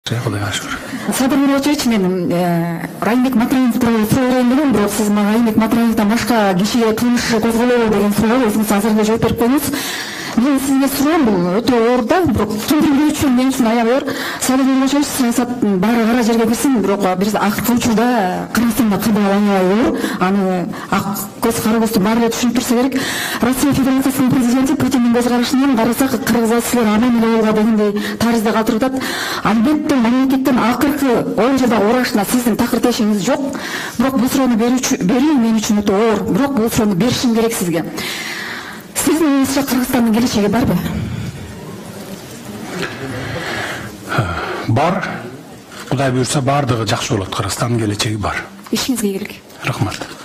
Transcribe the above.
Кудайга шүкүр. Садыр Мирович, мен Райымбек Матраев тууралуу суроо берген, бирок сиз мага Райымбек Матраевден башка кишиге кылмыш козголобу деген суроо, өзүңүз азыр эле жооп берип коюңуз. Мен сизге суроом, бул өтө оор да, бирок ким билүү үчүн мен үчүн аябай оор. Садыр Мирович, саясаттын баары кара жерге кирсин, бирок бир акыркы учурда Кыргызстанда кырдаал аябай оор. Аны ак көз кара көздү баары эле түшүнүп турса керек. Россия Федерациясынын президенти Путиндин көз карашынан карасак, кыргыз силер аман эле болго дегендей тарызда калтырып атат. Албетте мамлекеттин акыркы 10 жылда урашына сиздин такыр тешиңиз жок. Бирок бул суроону берүү мен үчүн өтө оор. Бирок бул суроону беришим керек сизге. Сиздин оюңузча Кыргызстандын келечеги барбы? Бар. Кудай буйрса бардыгы жакшы болот. Кыргызстандын келечеги бар. Ишиңизге ийгилик. Рахмат.